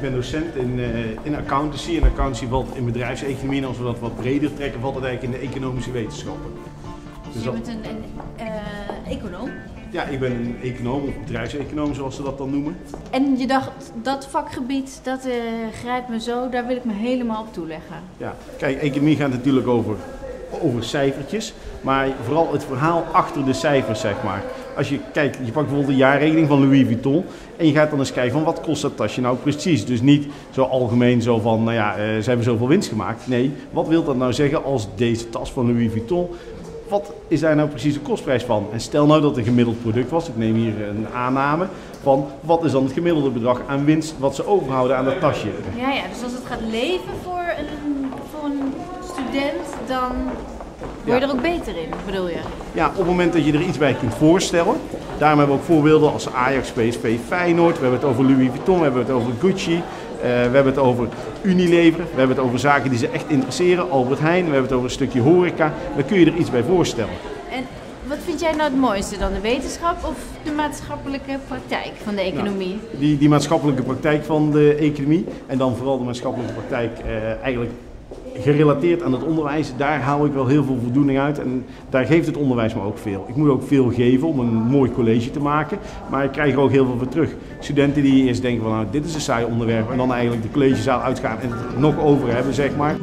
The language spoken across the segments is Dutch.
ben docent in accountancy. En accountancy valt in bedrijfseconomie en als we dat wat breder trekken, valt het eigenlijk in de economische wetenschappen. Dus je bent een econoom? Ja, ik ben een econoom of bedrijfseconoom zoals ze dat dan noemen. En je dacht, dat vakgebied, dat grijpt me zo, daar wil ik me helemaal op toeleggen. Ja, kijk, economie gaat natuurlijk over cijfertjes, maar vooral het verhaal achter de cijfers, zeg maar. Als je kijkt, je pakt bijvoorbeeld de jaarrekening van Louis Vuitton en je gaat dan eens kijken van wat kost dat tasje nou precies. Dus niet zo algemeen zo van, nou ja, ze hebben zoveel winst gemaakt. Nee, wat wil dat nou zeggen als deze tas van Louis Vuitton, wat is daar nou precies de kostprijs van? En stel nou dat het een gemiddeld product was, ik neem hier een aanname, van wat is dan het gemiddelde bedrag aan winst wat ze overhouden aan dat tasje. Ja, dus als het gaat leven voor een student, dan word je er ook beter in, bedoel je? Ja, op het moment dat je er iets bij kunt voorstellen. Daarom hebben we ook voorbeelden als Ajax, PSV, Feyenoord. We hebben het over Louis Vuitton, we hebben het over Gucci. We hebben het over Unilever. We hebben het over zaken die ze echt interesseren. Albert Heijn. We hebben het over een stukje horeca. Daar kun je er iets bij voorstellen. En wat vind jij nou het mooiste dan? De wetenschap of de maatschappelijke praktijk van de economie? Nou, die maatschappelijke praktijk van de economie. En dan vooral de maatschappelijke praktijk eigenlijk gerelateerd aan het onderwijs, daar haal ik wel heel veel voldoening uit en daar geeft het onderwijs me ook veel. Ik moet ook veel geven om een mooi college te maken, maar ik krijg er ook heel veel voor terug. Studenten die eerst denken van nou, dit is een saai onderwerp en dan eigenlijk de collegezaal uitgaan en het er nog over hebben, zeg maar.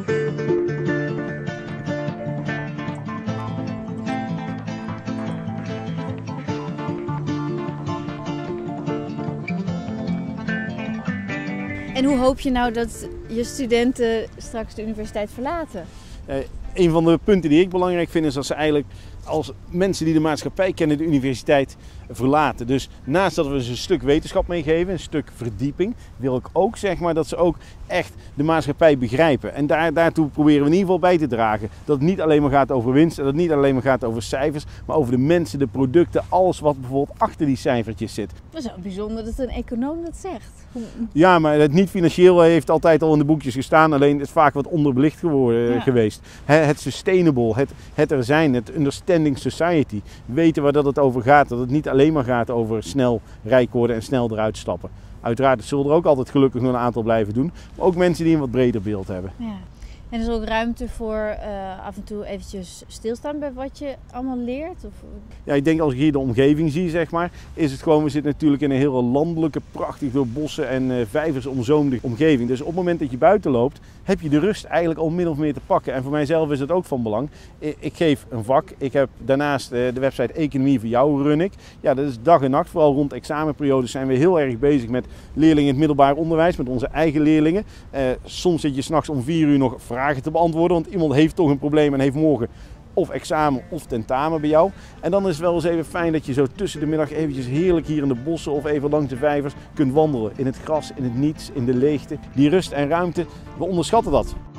En hoe hoop je nou dat je studenten straks de universiteit verlaten? Een van de punten die ik belangrijk vind is dat ze eigenlijk als mensen die de maatschappij kennen de universiteit verlaten. Dus naast dat we ze een stuk wetenschap meegeven, een stuk verdieping, wil ik ook zeg maar dat ze ook echt de maatschappij begrijpen. En daartoe proberen we in ieder geval bij te dragen. Dat het niet alleen maar gaat over winst, dat het niet alleen maar gaat over cijfers, maar over de mensen, de producten, alles wat bijvoorbeeld achter die cijfertjes zit. Dat is wel bijzonder dat een econoom dat zegt. Ja, maar het niet-financieel heeft altijd al in de boekjes gestaan, alleen het is vaak wat onderbelicht geweest. Het sustainable, het er zijn, het understanding society. Weten waar dat het over gaat, dat het niet alleen maar gaat over snel rijk worden en snel eruit stappen. Uiteraard zullen er ook altijd gelukkig nog een aantal blijven doen, maar ook mensen die een wat breder beeld hebben. Ja. En er is ook ruimte voor af en toe eventjes stilstaan bij wat je allemaal leert? Of... Ja, ik denk als ik hier de omgeving zie, zeg maar, is het gewoon, we zitten natuurlijk in een hele landelijke, prachtig door bossen en vijvers omzoomde omgeving. Dus op het moment dat je buiten loopt, heb je de rust eigenlijk al min of meer te pakken. En voor mijzelf is het ook van belang. Ik geef een vak. Ik heb daarnaast de website Economie voor jou run ik. Ja, dat is dag en nacht. Vooral rond examenperiodes zijn we heel erg bezig met leerlingen in het middelbaar onderwijs, met onze eigen leerlingen. Soms zit je 's nachts om 4 uur nog vragen te beantwoorden, want iemand heeft toch een probleem en heeft morgen of examen of tentamen bij jou. En dan is het wel eens even fijn dat je zo tussen de middag eventjes heerlijk hier in de bossen of even langs de vijvers kunt wandelen. In het gras, in het niets, in de leegte. Die rust en ruimte, we onderschatten dat.